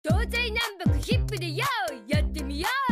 東西南北ヒップでよーやってみよう